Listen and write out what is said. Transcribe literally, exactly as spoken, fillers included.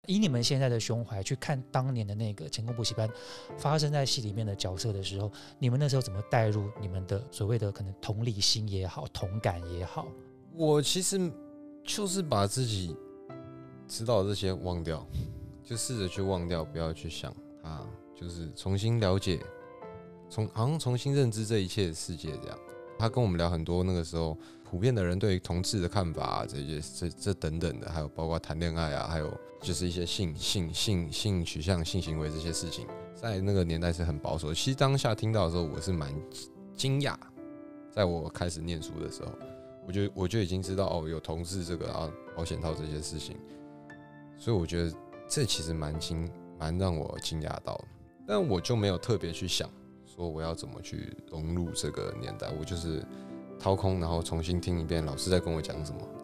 以你们现在的胸怀去看当年的那个成功补习班发生在戏里面的角色的时候，你们那时候怎么带入你们的所谓的可能同理心也好，同感也好？ 我其实就是把自己知道的这些忘掉，就试着去忘掉，不要去想它，就是重新了解，从好像重新认知这一切的世界这样。他跟我们聊很多那个时候普遍的人对同志的看法啊，这些这这等等的，还有包括谈恋爱啊，还有就是一些性性性性取向、性行为这些事情，在那个年代是很保守的。其实当下听到的时候，我是蛮惊讶。在我开始念书的时候，我就我就已经知道哦，有同志这个啊，保险套这些事情，所以我觉得这其实蛮惊蛮让我惊讶到的，但我就没有特别去想。说我要怎么去融入这个年代，我就是掏空，然后重新听一遍老师在跟我讲什么，